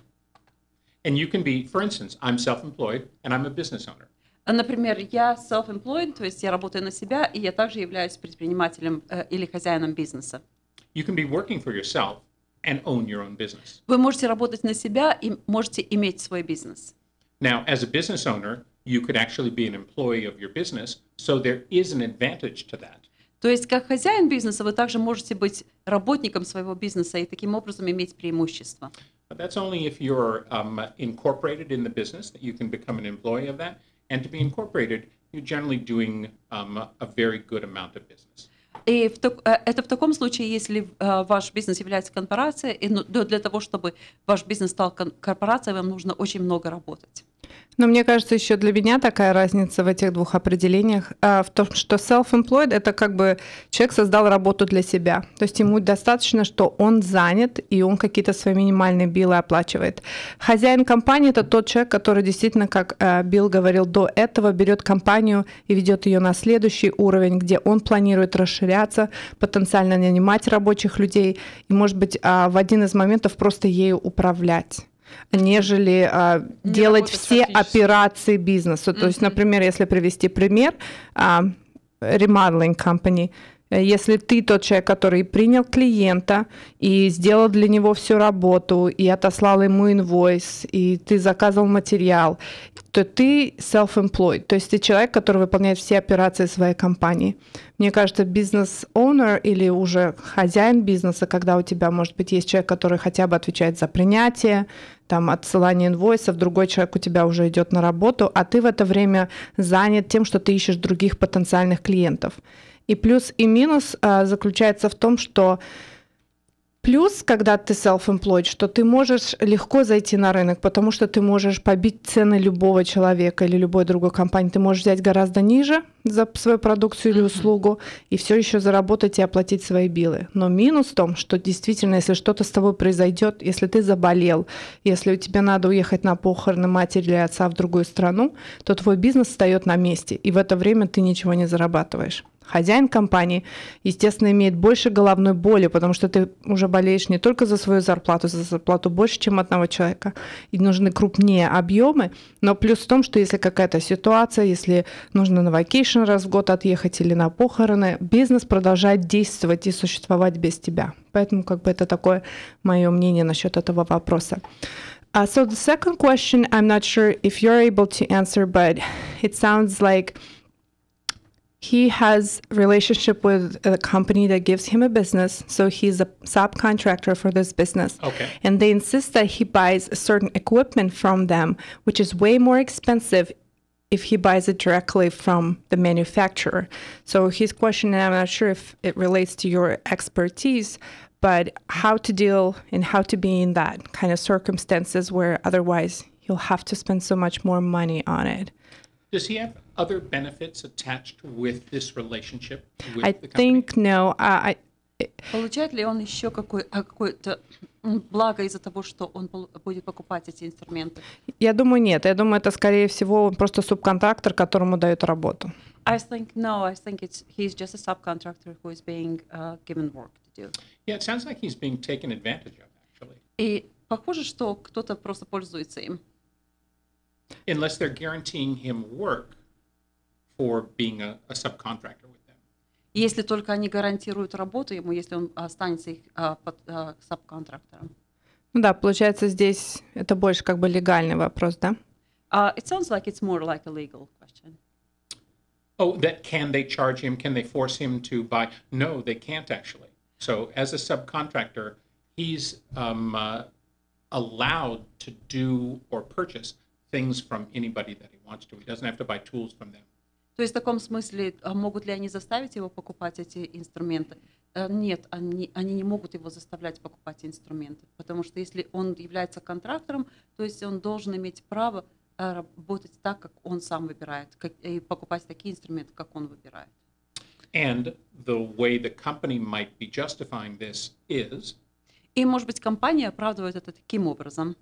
And you can be, for instance, I'm self-employed and I'm a business owner. А, Например, я self-employed, то есть я работаю на себя, и я также являюсь предпринимателем э, или хозяином бизнеса. You can be working for yourself and own your own business. Вы можете работать на себя и можете иметь свой бизнес. Now, as a business owner, you could actually be an employee of your business, so there is an advantage to that. То есть, как хозяин бизнеса, вы также можете быть работником своего бизнеса и таким образом иметь преимущество. But that's only if you're um, incorporated in the business that you can become an employee of that. And to be incorporated, you're generally doing um, a very good amount of business. И в так- э, это в таком случае, если э, ваш бизнес является корпорацией, и ну, для для того, чтобы ваш бизнес стал кон- корпорацией, вам нужно очень много работать. Но мне кажется, еще для меня такая разница в этих двух определениях а, в том, что self-employed — это как бы человек создал работу для себя. То есть ему достаточно, что он занят, и он какие-то свои минимальные биллы оплачивает. Хозяин компании — это тот человек, который действительно, как а, Билл говорил до этого, берет компанию и ведет ее на следующий уровень, где он планирует расширяться, потенциально нанимать рабочих людей и, может быть, а, в один из моментов просто ею управлять, нежели а, Не делать работать все фактически. операции бизнеса. То есть, Мгм. например, если привести пример, а, remodeling company, э, если ты тот человек, который принял клиента и сделал для него всю работу, и отослал ему инвойс, и ты заказывал материал, то ты self-employed, то есть ты человек, который выполняет все операции своей компании. Мне кажется, бизнес-оунер или уже хозяин бизнеса, когда у тебя, может быть, есть человек, который хотя бы отвечает за принятие, там, отсылание инвойсов, другой человек у тебя уже идет на работу, а ты в это время занят тем, что ты ищешь других потенциальных клиентов. И плюс и минус а, заключается в том, что плюс, когда ты self-employed, что ты можешь легко зайти на рынок, потому что ты можешь побить цены любого человека или любой другой компании. Ты можешь взять гораздо ниже за свою продукцию или услугу и все еще заработать и оплатить свои биллы. Но минус в том, что действительно, если что-то с тобой произойдет, если ты заболел, если у тебя надо уехать на похороны матери или отца в другую страну, то твой бизнес встает на месте, и в это время ты ничего не зарабатываешь. Хозяин компании, естественно, имеет больше головной боли, потому что ты уже болеешь не только за свою зарплату, за зарплату больше, чем одного человека, и нужны крупнее объемы, но плюс в том, что если какая-то ситуация, если нужно на вакейшн раз в год отъехать или на похороны, бизнес продолжает действовать и существовать без тебя. Поэтому как бы это такое мое мнение насчет этого вопроса. Uh, so the second question, I'm not sure if you're able to answer, but it sounds like he has a relationship with a company that gives him a business, so he's a subcontractor for this business. Okay. And they insist that he buys a certain equipment from them, which is way more expensive if he buys it directly from the manufacturer. So his question, and I'm not sure if it relates to your expertise, but how to deal and how to be in that kind of circumstances where otherwise you'll have to spend so much more money on it. Does he have other benefits attached with this relationship with I the company? think no. Uh, I, Получает ли он еще какой, а, какое-то м, благо из-за того, что он пол- будет покупать эти инструменты? я думаю, нет. Я думаю, это, скорее всего, он просто субконтрактор, которому дают работу. I think no. I think it's he's just a subcontractor who is being uh, given work to do. Yeah, it sounds like he's being taken advantage of, actually. И похоже, что кто-то просто пользуется им. Unless they're guaranteeing him work for being a, a subcontractor with them. Если только они гарантируют работу ему, если он останется их а, под, а, сабконтрактором. Ну да, получается, здесь это больше как бы легальный вопрос, да? Uh, it sounds like it's more like a legal question. Oh, that can they charge him? Can they force him to buy? No, they can't actually. So as a subcontractor, he's um, uh, allowed to do or purchase things from anybody that he wants to. He doesn't have to buy tools from them. То есть в таком смысле, а могут ли они заставить его покупать эти инструменты? Э, Нет, они, они не могут его заставлять покупать инструменты, потому что если он является контрактором, то есть он должен иметь право э, работать так, как он сам выбирает, как- и покупать такие инструменты, как он выбирает. And the way the company might be justifying this is И, может быть, компания оправдывает это таким образом.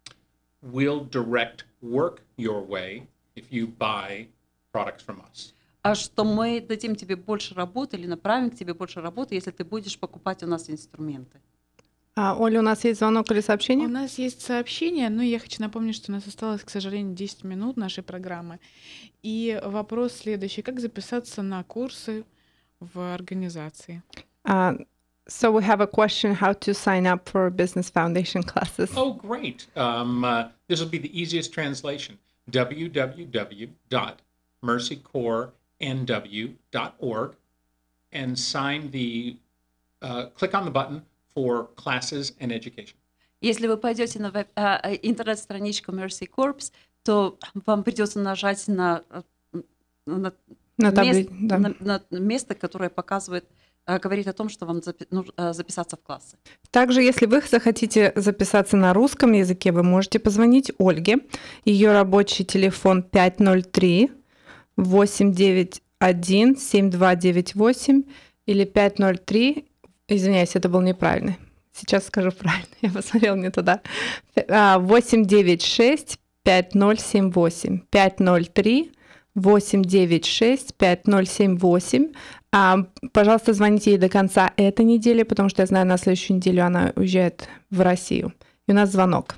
we'll direct work your way if you buy products from us. А что мы дадим тебе больше работы или направим к тебе больше работы, если ты будешь покупать у нас инструменты. А, Оля, у нас есть звонок или сообщение? У нас есть сообщение, но я хочу напомнить, что у нас осталось, к сожалению, десять минут нашей программы. И вопрос следующий. Как записаться на курсы в организации? Uh, so we have a question how to sign up for Business Foundation classes. Oh, great. Um, uh, this will be the easiest translation. w w w dot mercy corps n w dot org and sign the, uh, click on the button for classes and education. Если вы пойдете на веб- а, а, интернет-страничку Mercy Corps, то вам придется нажать на, э, на, На мест- табле- да. на- на место, которое показывает, э, говорит о том, что вам запи- ну, э, записаться в классы. Также, если вы захотите записаться на русском языке, вы можете позвонить Ольге. Ее рабочий телефон пять ноль три восемь девять один семь два девять восемь или пять ноль три, извиняюсь, это был неправильный. Сейчас скажу правильно, я посмотрела не туда. А, восемь девять шесть пять ноль семь восемь пять ноль три восемь девять шесть пять ноль семь восемь. А, пожалуйста, звоните ей до конца этой недели, потому что я знаю, на следующую неделю она уезжает в Россию. И у нас звонок.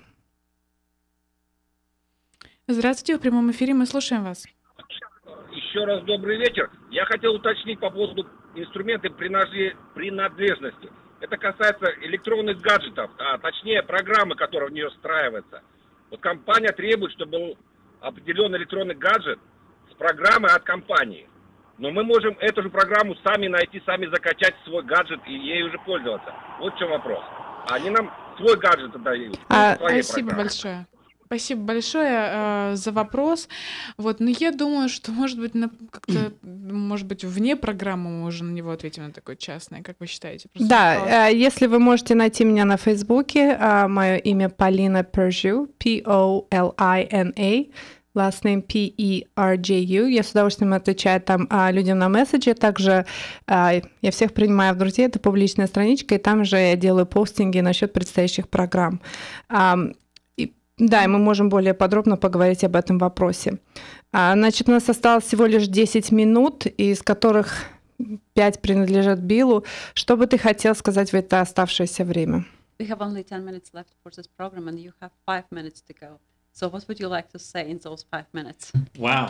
Здравствуйте, в прямом эфире мы слушаем вас. Еще раз добрый вечер. Я хотел уточнить по поводу инструмента принадлежи- принадлежности. Это касается электронных гаджетов, а точнее программы, которая в нее встраивается. Вот компания требует, чтобы был определенный электронный гаджет с программой от компании. Но мы можем эту же программу сами найти, сами закачать в свой гаджет и ей уже пользоваться. Вот в чем вопрос. А они нам свой гаджет отдают. А, своей Спасибо программой. большое. Спасибо большое э, за вопрос. Вот, но я думаю, что, может быть, на, как-то, может быть, вне программы мы уже на него ответим, на такое частное. Как вы считаете? Просто вопрос. Да, э, если вы можете найти меня на Фейсбуке, э, мое имя Полина Пержу, P O L I N A, last name P E R J U. Я с удовольствием отвечаю там а, людям на месседже. Также а, я всех принимаю в друзья. Это публичная страничка, и там же я делаю постинги насчет предстоящих программ. А, и, да, и мы можем более подробно поговорить об этом вопросе. А, значит, у нас осталось всего лишь десять минут, из которых пять принадлежат Биллу. Что бы ты хотел сказать в это оставшееся время? We have only ten minutes left for this program and you have five minutes to go. So what would you like to say in those five minutes? Wow.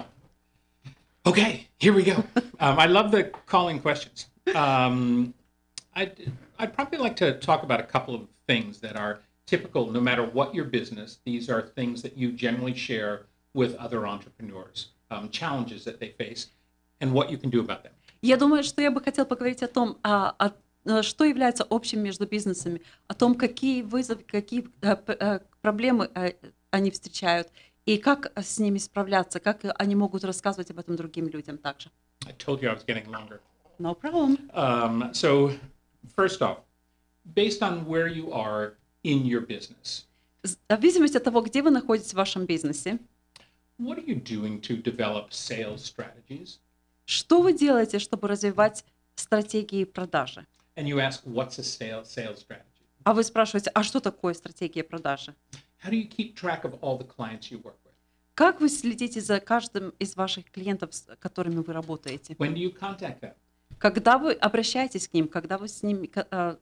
Okay, here we go. Um, I love the calling questions. Um, I'd, I'd probably like to talk about a couple of things that are typical, no matter what your business. These are things that you generally share with other entrepreneurs, um, challenges that they face, and what you can do about them. Я думаю, что я бы хотела поговорить о том, а, о, а, что является общим между бизнесами, о том, какие вызовы, какие а, п- а, проблемы а, они встречают, и как с ними справляться, как они могут рассказывать об этом другим людям также. I told you I was getting longer. No problem. Um, so, first off, based on where you are in your business, В зависимости от того, где вы находитесь в вашем бизнесе, What are you doing to develop sales strategies? Что вы делаете, чтобы развивать стратегии продажи? And you ask, what's a sales sales strategy? А вы спрашиваете, а что такое стратегия продажи? How do you keep track of all the clients you work with? Как вы следите за каждым из ваших клиентов, с которыми вы работаете? When do you contact them? Когда вы обращаетесь к ним, когда вы с ними э,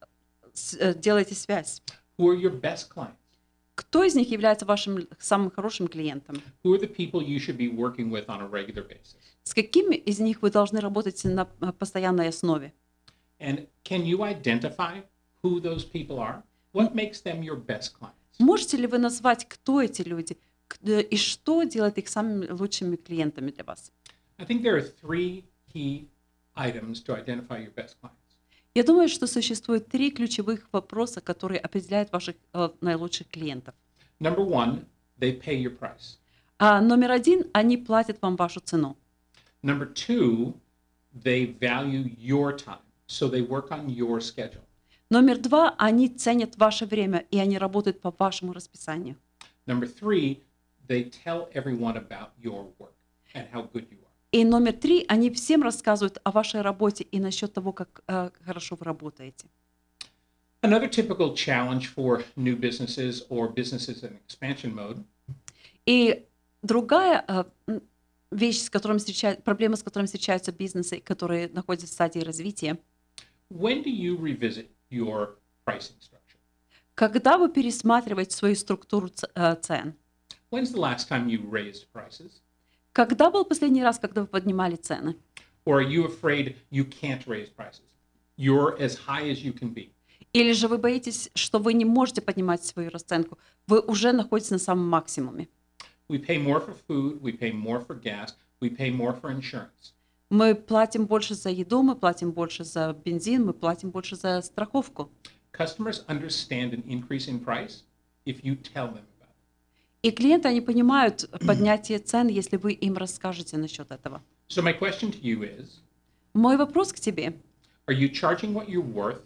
с, э, делаете связь? Who are your best clients? Кто из них является вашим самым хорошим клиентом? Who are the people you should be working with on a regular basis? С какими из них вы должны работать на постоянной основе? And can you identify who those people are? What makes them your best clients? Можете ли вы назвать, кто эти люди и что делает их самыми лучшими клиентами для вас? I think there are three key items to identify your best clients. Я думаю, что существует три ключевых вопроса, которые определяют ваших э, наилучших клиентов. Number one, they pay your price. А номер один, они платят вам вашу цену. Number two, they value your time, so they work on your schedule. Номер два, они ценят ваше время, и они работают по вашему расписанию. Number three, they tell everyone about your work and how good you are. И номер три, они всем рассказывают о вашей работе и насчет того, как э, хорошо вы работаете. Another typical challenge for new businesses or businesses in expansion mode И другая э, вещь, с которой встречают, проблема, с которой встречаются бизнесы, которые находятся в стадии развития, when do you revisit your pricing structure? когда вы пересматриваете свою структуру ц- э, цен. When's the last time you raised prices? Когда был последний раз, когда вы поднимали цены? Or are you afraid you can't raise prices? You're as high as you can be. Или же вы боитесь, что вы не можете поднимать свою расценку, вы уже находитесь на самом максимуме. We pay more for food, we pay more for gas, we pay more for insurance. Мы платим больше за еду, мы платим больше за бензин, мы платим больше за страховку. Customers understand an increase in price if you tell them about it. И клиенты, они понимают поднятие цен, если вы им расскажете насчет этого. So my question to you is, Мой вопрос к тебе. are you charging what you're worth,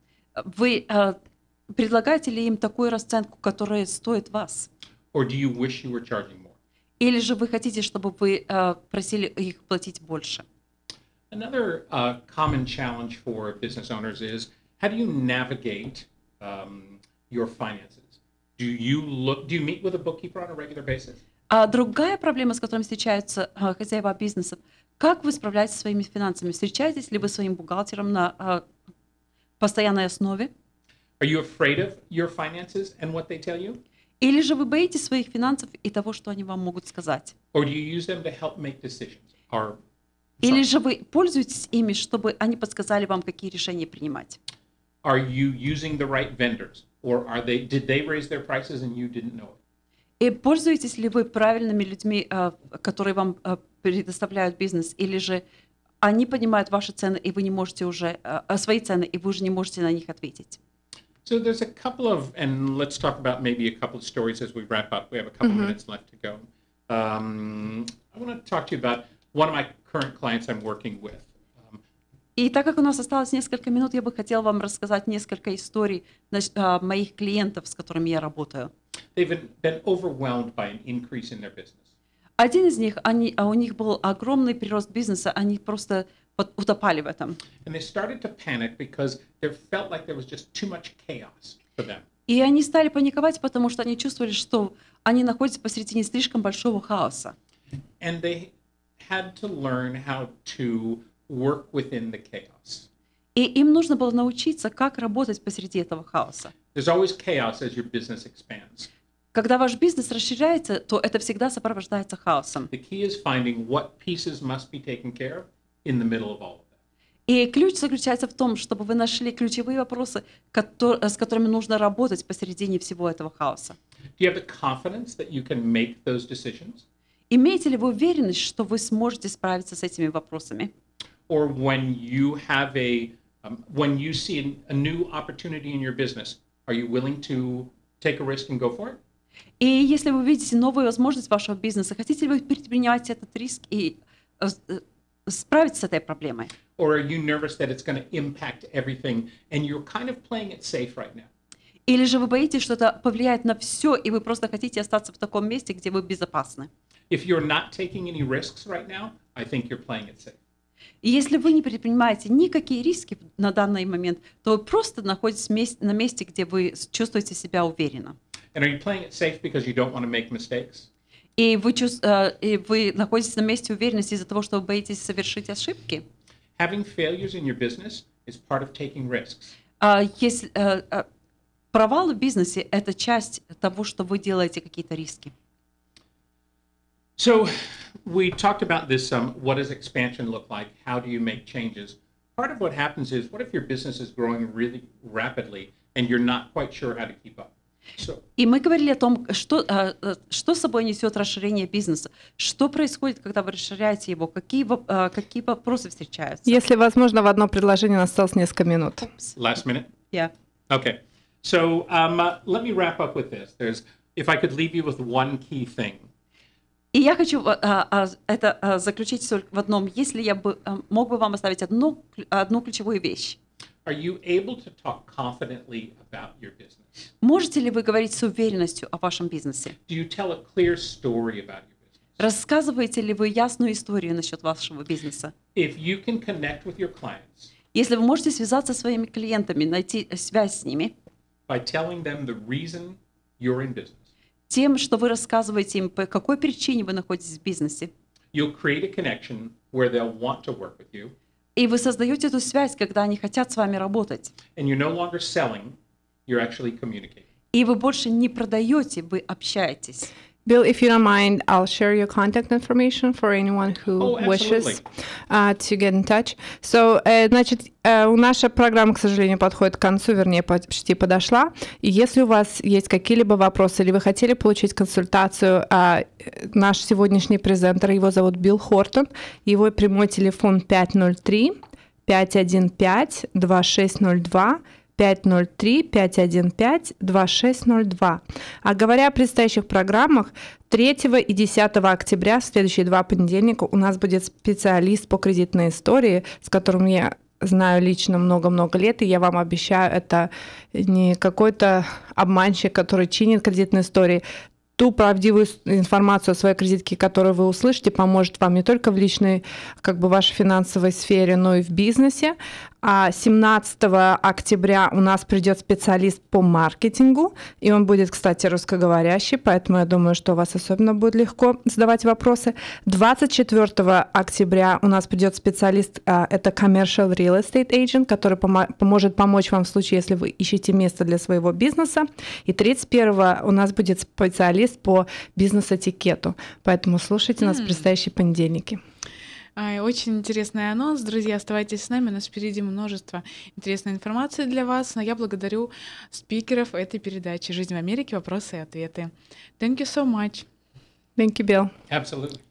Вы э, предлагаете ли им такую расценку, которая стоит вас? or do you wish you were charging more? Или же вы хотите, чтобы вы э, просили их платить больше? Another uh, common challenge for business owners is, how do you navigate um, your finances? Do you look? Do you meet with a bookkeeper on a regular basis? А другая проблема, с которой встречаются э, хозяева бизнесов, как вы справляетесь со своими финансами? Встречаетесь ли вы с своим бухгалтером на э, постоянной основе? Are you afraid of your finances and what they tell you? Или же вы боитесь своих финансов и того, что они вам могут сказать? Or do you use them to help make decisions? Or, Или sorry, же вы пользуетесь ими, чтобы они подсказали вам, какие решения принимать? are you using the right vendors? Or are they, did they raise their prices and you didn't know it? И пользуетесь ли вы правильными людьми, э, которые вам э, предоставляют бизнес? Или же они поднимают ваши цены, и вы не можете уже, э, свои цены, и вы уже не можете на них ответить? So there's a couple of, and let's talk about maybe a couple of stories as we wrap up. We have a couple minutes left to go. Um, I want to talk to you about one of my current clients I'm working with. Um, И так как у нас осталось несколько минут, я бы хотела вам рассказать несколько историй нач- э, моих клиентов, с которыми я работаю. they've been, been overwhelmed by an increase in their business. Один из них, они, а у них был огромный прирост бизнеса, они просто вот утопали в этом. And they started to panic because there felt like there was just too much chaos for them. И они стали паниковать, потому что они чувствовали, что они находятся посредине слишком большого хаоса. And they had to learn how to work within the chaos. И им нужно было научиться, как работать посреди этого хаоса. There's always chaos as your business expands. Когда ваш бизнес расширяется, то это всегда сопровождается хаосом. The key is finding what pieces must be taken care of in the middle of all of that. И ключ заключается в том, чтобы вы нашли ключевые вопросы, котор- с которыми нужно работать посередине всего этого хаоса. Do you have the confidence that you can make those decisions? Имеете ли вы уверенность, что вы сможете справиться с этими вопросами? Or when you have a, um, when you see an- a new opportunity in your business, are you willing to take a risk and go for it? И если вы видите новую возможность вашего бизнеса, хотите ли вы предпринимать этот риск и э, э, справиться с этой проблемой? Or are you nervous that it's going to impact everything and you're kind of playing it safe right now? Или же вы боитесь, что это повлияет на все, и вы просто хотите остаться в таком месте, где вы безопасны? If you're not taking any risks right now, I think you're playing it safe. И если вы не предпринимаете никакие риски на данный момент, то вы просто находитесь мест- на месте, где вы чувствуете себя уверенно. And are you playing it safe because you don't want to make mistakes? И вы, чувс- э, и вы находитесь на месте уверенности из-за того, что вы боитесь совершить ошибки. Having failures in your business is part of taking risks. А если, э, э, провалы в бизнесе – это часть того, что вы делаете какие-то риски. So we talked about this, um, what does expansion look like? How do you make changes? Part of what happens is, what if your business is growing really rapidly and you're not quite sure how to keep up? So, И мы говорили о том, что, э, э, что собой несет расширение бизнеса, что происходит, когда вы расширяете его, какие, воп- э, какие вопросы встречаются. Если возможно, в одно предложение, у нас осталось несколько минут. last minute? Yeah. Okay. So um, uh, let me wrap up with this. There's, if I could leave you with one key thing, И я хочу э, э, это э, заключить всё в одном. Если я бы э, мог бы вам оставить одну, клю- одну ключевую вещь. are you able to talk confidently about your business? Можете ли вы говорить с уверенностью о вашем бизнесе? Do you tell a clear story about your business? Рассказываете ли вы ясную историю насчет вашего бизнеса? If you can connect with your clients Если вы можете связаться со своими клиентами, найти связь с ними, by telling them the reason you're in business, тем, что вы рассказываете им, по какой причине вы находитесь в бизнесе, you'll create a connection where they'll want to work with you, и вы создаете эту связь, когда они хотят с вами работать, and you're no longer selling, you're actually communicating. и вы больше не продаете, вы общаетесь. Bill, if you don't mind, I'll share your contact information for anyone who Oh, wishes absolutely. uh, to get in touch. So, э, значит, э, наша программа, к сожалению, подходит к концу, вернее, почти подошла. И если у вас есть какие-либо вопросы, или вы хотели получить консультацию, э, наш сегодняшний презентер, его зовут Билл Хортон, его прямой телефон пять ноль три пять один пять два шесть ноль два, пять ноль три пять один пять два шесть ноль два. А говоря о предстоящих программах, третьего и десятого октября, в следующие два понедельника, у нас будет специалист по кредитной истории, с которым я знаю лично много-много лет, и я вам обещаю, это не какой-то обманщик, который чинит кредитные истории. Ту правдивую информацию о своей кредитке, которую вы услышите, поможет вам не только в личной, как бы, вашей финансовой сфере, но и в бизнесе. А семнадцатого октября у нас придет специалист по маркетингу, и он будет, кстати, русскоговорящий, поэтому я думаю, что у вас особенно будет легко задавать вопросы. двадцать четвёртого октября у нас придет специалист, это commercial real estate agent, который помо- поможет помочь вам в случае, если вы ищете место для своего бизнеса. И тридцать первого у нас будет специалист по бизнес-этикету, поэтому слушайте нас в предстоящие понедельники. Ай, Очень интересный анонс. Друзья, оставайтесь с нами. У нас впереди множество интересной информации для вас. Но я благодарю спикеров этой передачи «Жизнь в Америке. Вопросы и ответы». Thank you so much. Thank you, Bill. Absolutely.